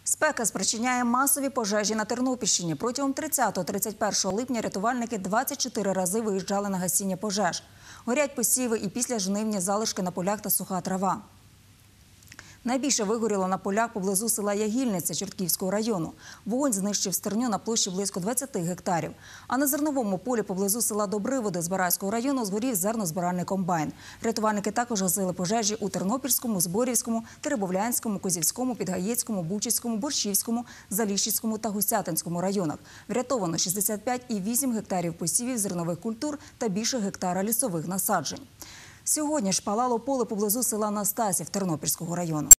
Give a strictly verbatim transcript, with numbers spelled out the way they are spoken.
Спека спричиняє масові пожежі на Тернопільщині. Протягом тридцятого - тридцять першого липня рятувальники двадцять чотири рази виїжджали на гасіння пожеж. Горять посіви і післяжнивні залишки на полях та суха трава. Найбільше вигоріло на полях поблизу села Ягільниця Чортківського району. Вогонь знищив стерню на площі близько двадцяти гектарів. А на зерновому полі поблизу села Добриводи Збаразького району згорів зернозбиральний комбайн. Рятувальники також гасили пожежі у Тернопільському, Зборівському, Теребовлянському, Козівському, Підгаєцькому, Бучицькому, Борщівському, Заліщицькому та Гусятинському районах. Врятовано шістдесят п'ять і вісім гектарів посівів зернових культур та більше гектара лісових насаджень. Сьогодні ж палало поле поблизу села Настасів Тернопільського району.